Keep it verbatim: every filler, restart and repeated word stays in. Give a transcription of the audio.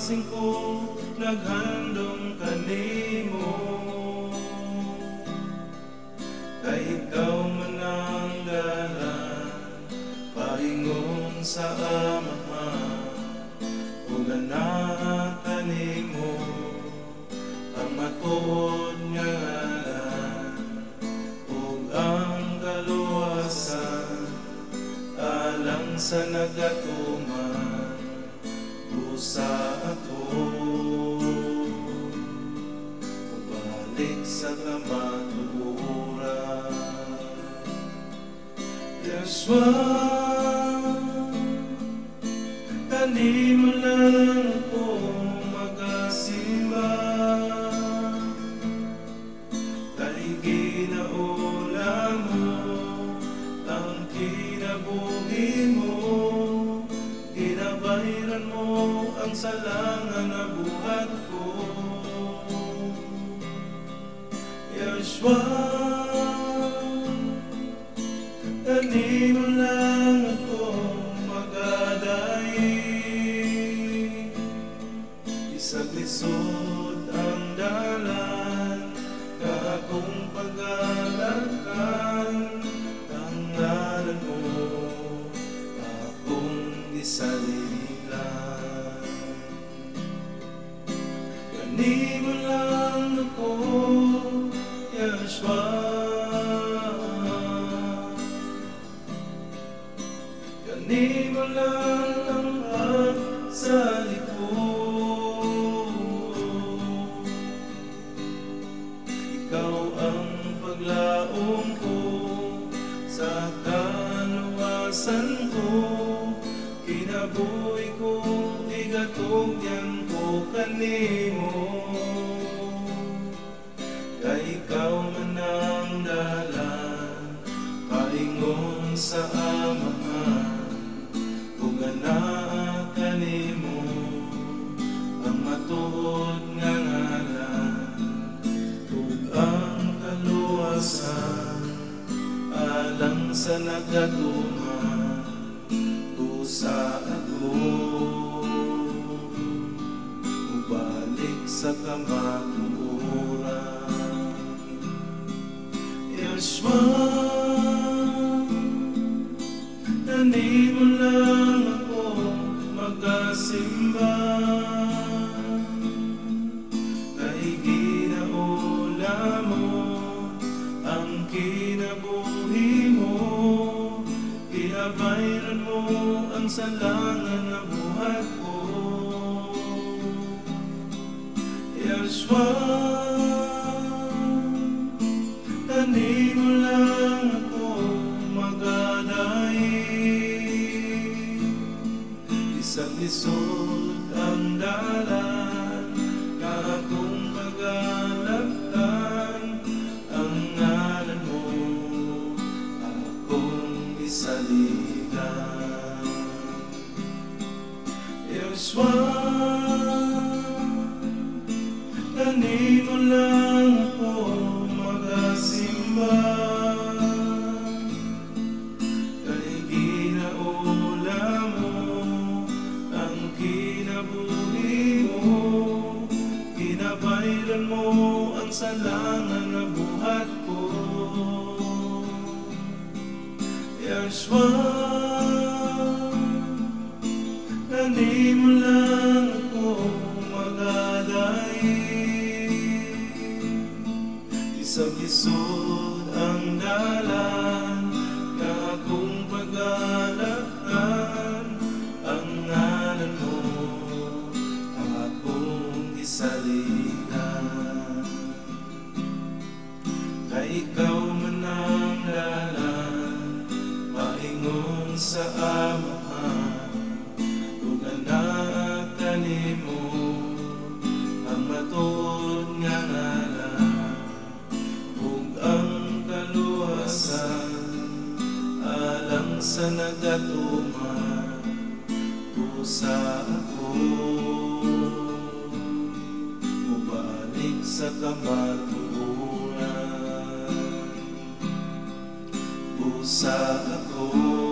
pasing ko naghandong kanimo, kay ikaw man ang dalan paingon sa Amahan. Ug ganahan kanimo ang matuod nga ngalan, ug ang kaluwasan alang sa nagatuman usa ako. Balik sa kamatuoran, Yeshua, kanimo lang ako magasimba, kay ginaula mo ang kinabuhi mo, ginabayran mo ang salangan na buhat ko. Yeshua, kanimo lang ako magadai, isag lisod ang dalan ka akong pag-alakhan. Ang ngalan mo akong isalilan, kanimo lang ako, Yeshua, kanimo lang ang pagsalik ko. Ikaw ang paglaom ko sa kaluwasan ko, kinabuhi ko, igatugyan ko kanimo, kay ikaw man ang dalan paingon sa Amahan. Ug ganahan kanimo ang matuod nga ngalan, ug ang kaluwasan alang sa nagatuman usa ako. Mubalik sa kamatuoran, Yeshua, kanimo lang ako magasimba, kay ginaula mo ang kinabuhi mo, ginabayran mo ang salangan na buhat ko. Yeshua, kanimo lang ako magadai, isag lisod ang dalan ka akong pag-alakhan. Ang ngalan mo akong isaligan, Yeshua, kanimo lang ako magasimba, kay ginaula mo ang kinabuhi mo, ginabayran mo ang salangan na buhat ko. Yeshua, kanimo lang ako magadai, isag lisod ang dalan na akong pag-alakhan. Ang ngalan mo akong isaligan, kay ikaw man ang dalan paingon sa Amahan. Ug ganahan kanimo ang matuod nga ngalan, ug ang kaluwasan alang sa nagatuman usa ako. Mubalik sa kamatuoran usa ako.